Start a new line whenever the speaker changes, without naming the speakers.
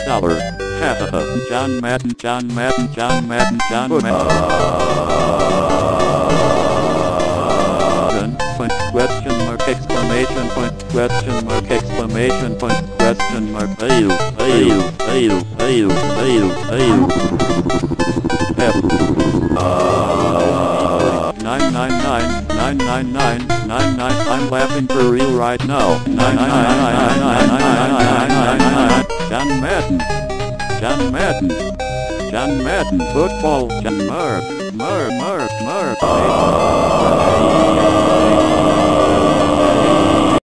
dollar. Ha ha ha. John Madden, John Madden, John Madden, John Madden. Point, question mark, exclamation point, question mark, exclamation point, question mark. Ayu, ayu, ayu, ayu, ayu, ayu. F. 999. I'm laughing for real right now. 999. John Madden. John Madden. John Madden. Football. John Mark.